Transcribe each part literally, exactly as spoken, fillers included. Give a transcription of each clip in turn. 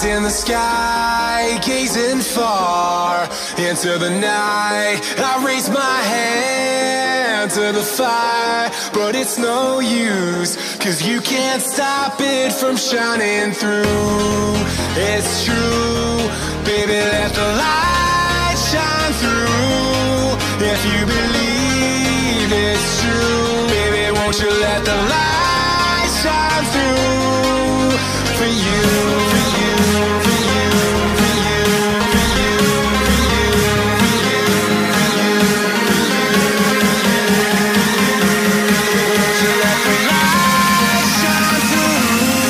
in the sky, gazing far into the night. I raise my hand to the fire, but it's no use, 'cause you can't stop it from shining through. It's true, baby, let the light shine through. If you believe it's true, baby, won't you let the light shine through for you, for you, for you, for you, for you, for you, for you, for you, for you. Won't you let the light shine through?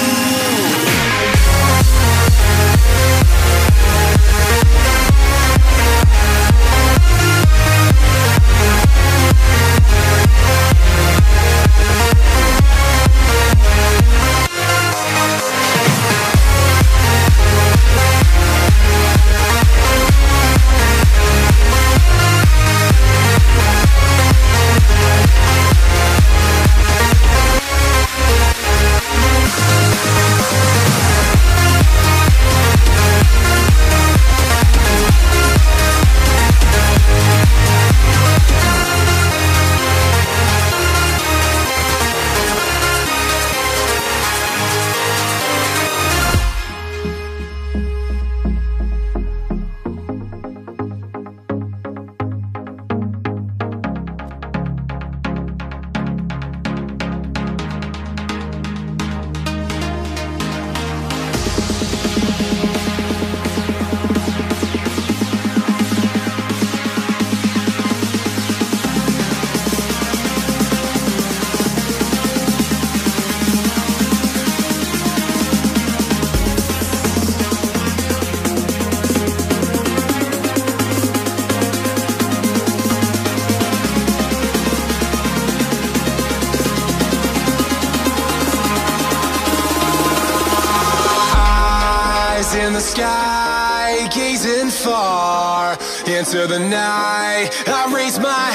In the sky, gazing far into the night. I raise my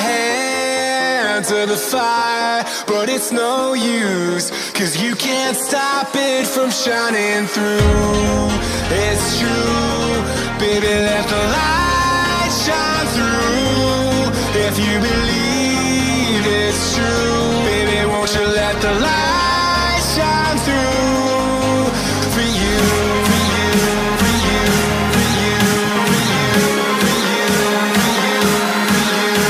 hand to the fire, but it's no use, 'cause you can't stop it from shining through. It's true, baby, let the light shine through. If you believe it's true, baby, won't you let the light shine through for you, for you, for you, for you, for you, for you, for you, for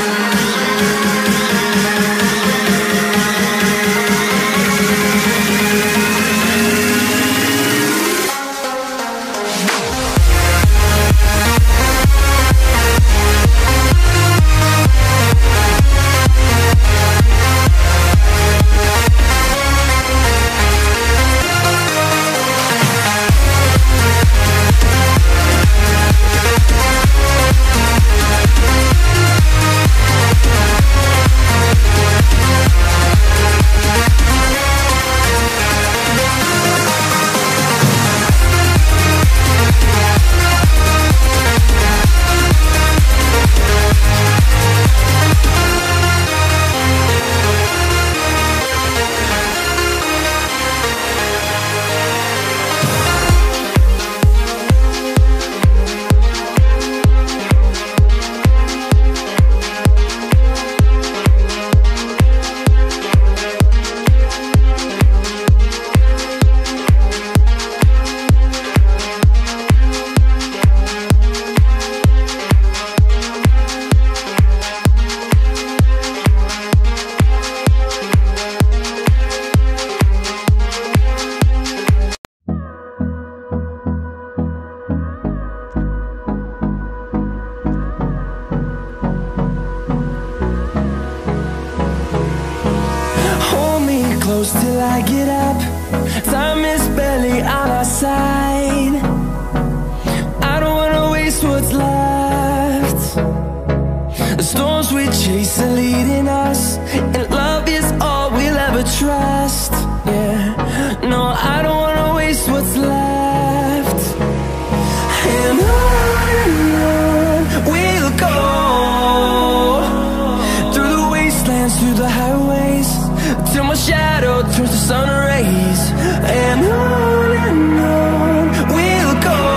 close till I get up. Time is barely on our side. I don't wanna waste what's left. The storms we chase are leading us, and love is all we'll ever trust. Yeah, no, I don't wanna waste what's left. And on and on we'll go, through the wastelands, through the highways, till my shadow turns to sun rays. And on and on we'll go,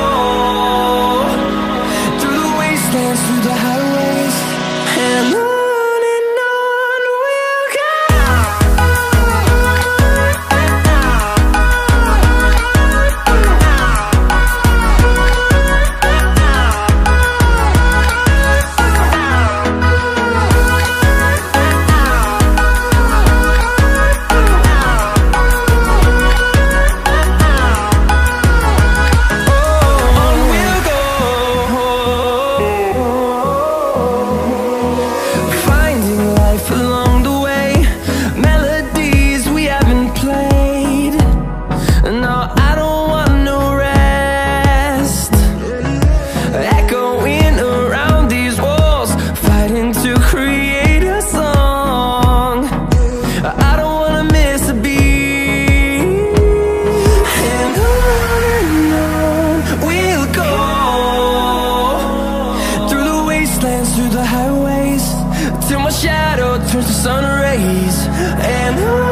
breeze. And on